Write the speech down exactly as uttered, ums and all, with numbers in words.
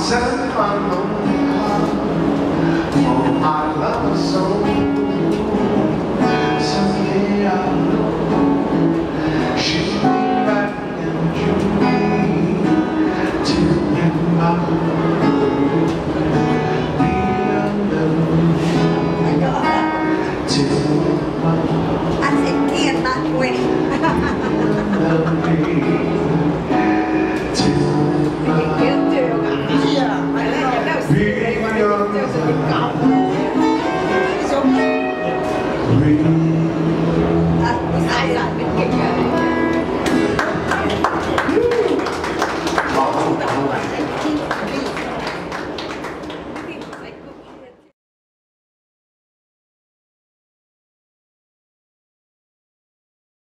turn my lonely heart for my lover's soul. Someday I'll know she'll be back and you'll be to him my Anh sẽ kia ta quên. Breathe